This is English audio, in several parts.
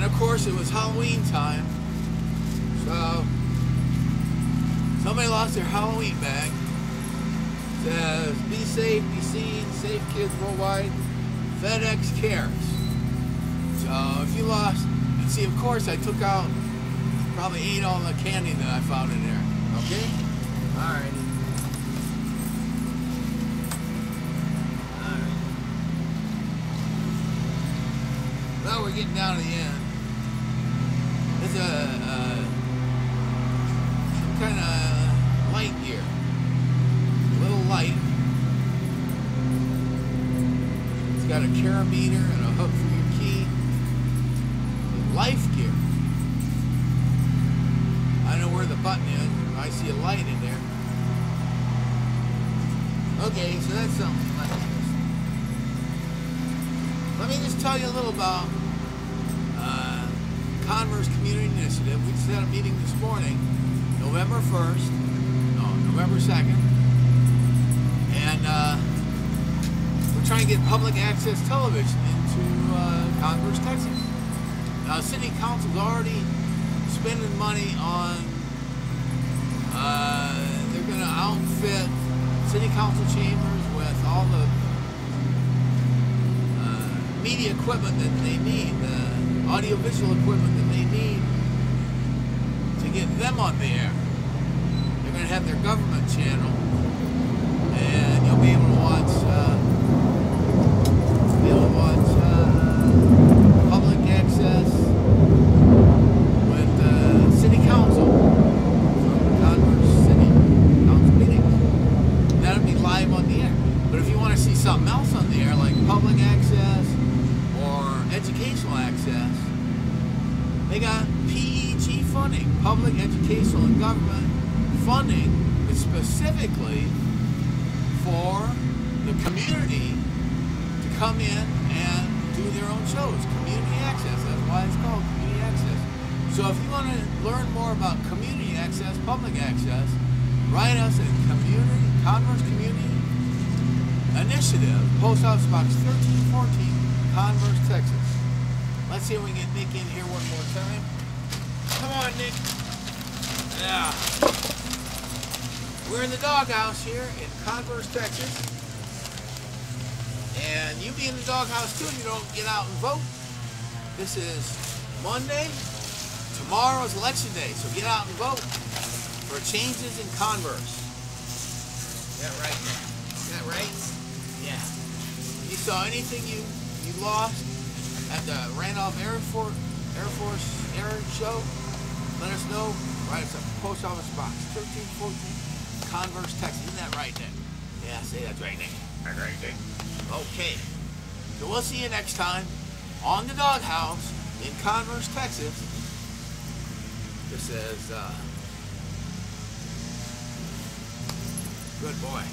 of course, it was Halloween time, so somebody lost their Halloween bag. It says, "Be safe, be seen, safe kids worldwide, FedEx cares." So if you lost, and see, of course, I took out, probably ate all the candy that I found in there. Okay? Alrighty. Alright. Well, we're getting down to the end. It's some kind of light gear. A little light. It's got a carabiner and a hook for your key. Life gear. I know where the button is. I see a light in there. Okay, so that's something like this. Let me just tell you a little about Converse Community Initiative. We just had a meeting this morning, November 1st, no, November 2nd, and we're trying to get public access television into Converse, Texas. Now, City Council's already spending money on, they're going to outfit City Council chambers with all the media equipment that they need, the audiovisual equipment that they need to get them on the air. They're going to have their government channel, and you'll be able to watch, public access with City Council from Converse City Council meetings. And that'll be live on the air. But if you want to see something else on the air, like public access or educational access, they got PEG funding, public educational and government funding, but specifically for the community to come in and do their own shows. Community access, that's why it's called community access. So if you want to learn more about community access, public access, write us at Converse Community Initiative, Post Office Box 1314, Converse, Texas. Let's see if we can get Nick in here one more time. Come on, Nick. Yeah. We're in the Doghouse here in Converse, Texas. And you be in the Doghouse too if you don't get out and vote. This is Monday. Tomorrow is Election Day, so get out and vote for changes in Converse. Is that right? Is that right? Yeah. If you saw anything you lost at the Randolph Air Force Air Show, let us know. Write us at Post Office Box 1314, Converse, Texas. Isn't that right, Nick? Yeah, say that's right, Nick. That's right, Nick. Okay. So we'll see you next time on the Doghouse in Converse, Texas. This is good boy.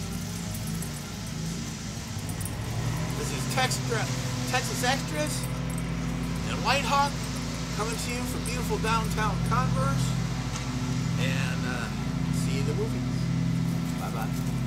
This is Texas Extras and Whitehawk coming to you from beautiful downtown Converse, and see you in the movies. Bye-bye.